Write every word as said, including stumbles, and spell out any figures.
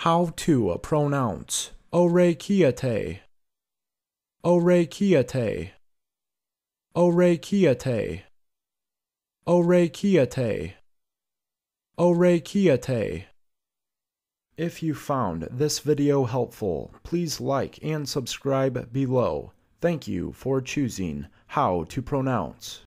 How to pronounce Orecchiette, Orecchiette, Orecchiette, Orecchiette, Orecchiette. If you found this video helpful, please like and subscribe below. Thank you for choosing How to Pronounce.